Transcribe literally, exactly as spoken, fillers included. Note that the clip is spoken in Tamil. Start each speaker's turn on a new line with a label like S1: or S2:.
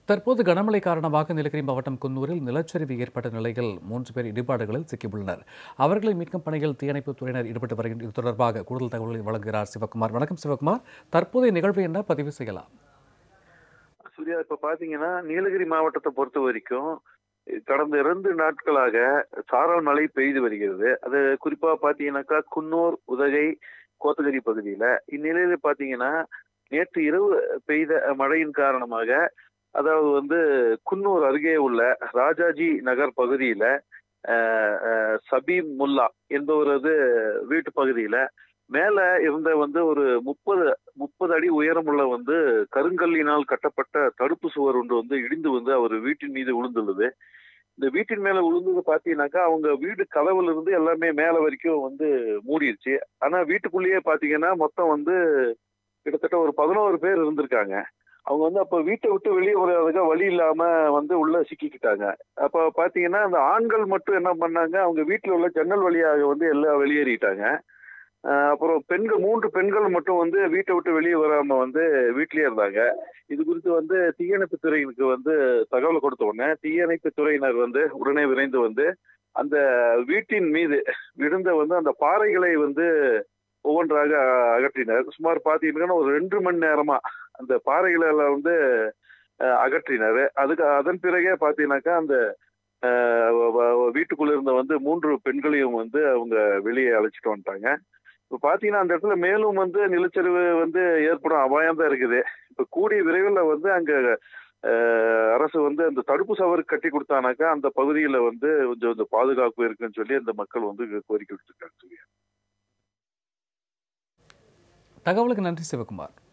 S1: தற்போது கனமழை காரணமாக நீலகிரி மாவட்டம் குன்னூரில் நிலச்சரிவு ஏற்பட்ட நிலையில் மூன்று பேர் இடிபாடுகளில் சிக்கியுள்ளனர். அவர்களை மீட்கும் பணியில் தீயணைப்புத் துறையினர் ஈடுபட்டு வருகின்றனர். இது தொடர்பாக கூடுதல் தகவல்களை வழங்குகிறார் சிவகுமார். வணக்கம் சிவகுமார், தற்போதைய நிகழ்வு என்ன பதிவு செய்யலாம்?
S2: சூர்யா, இப்ப பாத்தீங்கன்னா நீலகிரி மாவட்டத்தை பொறுத்த வரைக்கும் கடந்த இரண்டு நாட்களாக சாரல் மழை பெய்து வருகிறது. அது குறிப்பா பாத்தீங்கன்னாக்கா குன்னூர், உதகை, கோத்தகிரி பகுதியில. இந்நிலையில பாத்தீங்கன்னா நேற்று இரவு பெய்த மழையின் காரணமாக, அதாவது வந்து குன்னூர் அருகே உள்ள ராஜாஜி நகர் பகுதியில சபீம் முல்லா என்பவரது வீட்டு பகுதியில மேல இருந்த வந்து ஒரு முப்பது முப்பது அடி உயரமுள்ள வந்து கருங்கல்லினால் கட்டப்பட்ட தடுப்பு சுவர் ஒன்று வந்து இடிந்து வந்து அவர் வீட்டின் மீது விழுந்துள்ளது. இந்த வீட்டின் மேல விழுந்தது பாத்தீங்கன்னாக்கா அவங்க வீடு கதவுல இருந்து எல்லாமே மேல வரைக்கும் வந்து மூடிடுச்சு. ஆனா வீட்டுக்குள்ளேயே பாத்தீங்கன்னா மொத்தம் வந்து கிட்டத்தட்ட ஒரு பதினோரு பேர் இருந்திருக்காங்க. அவங்க வந்து அப்ப வீட்டை விட்டு வெளியே வர்றதுக்கு வழி இல்லாம வந்து உள்ள சிக்கிக்கிட்டாங்க. அப்ப பாத்தீங்கன்னா அந்த ஆண்கள் மட்டும் என்ன பண்ணாங்க, அவங்க வீட்டுல உள்ள ஜன்னல் வழியாக வந்து எல்லாம் வெளியேறிட்டாங்க. அப்புறம் பெண்கள் மூன்று பெண்கள் மட்டும் வந்து வீட்டை விட்டு வெளியே வராம வந்து வீட்லயே இருந்தாங்க. இது குறித்து வந்து தீயணைப்பு துறையினருக்கு வந்து தகவல் கொடுத்த உடனே தீயணைப்பு துறையினர் வந்து உடனே விரைந்து வந்து அந்த வீட்டின் மீது விழுந்த வந்து அந்த பாறைகளை வந்து ஒவ்வொன்றாக அகற்றினர். சுமார் பாத்தீங்கன்னா ஒரு ரெண்டு மணி நேரமா அந்த பாறைகளை எல்லாம் வந்து அகற்றினாரு. அதுக்கு அதன் பிறகே பாத்தீங்கன்னாக்கா அந்த வீட்டுக்குள்ள இருந்த வந்து மூன்று பெண்களையும் வந்து அவங்க வெளியே அழைச்சிட்டு வந்துட்டாங்க. இப்ப பாத்தீங்கன்னா அந்த இடத்துல மேலும் வந்து நிலச்சரிவு வந்து ஏற்படும் அபாயம் தான் இருக்குது. இப்ப கூடிய விரைவில் வந்து அங்க அரசு வந்து அந்த தடுப்பு சவர் கட்டி கொடுத்தானாக்கா அந்த பகுதியில வந்து கொஞ்சம் இந்த பாதுகாப்பு இருக்குன்னு சொல்லி அந்த மக்கள் வந்து கோரிக்கை விடுத்திருக்காங்க.
S1: தகவலுக்கு நன்றி சிவகுமார்.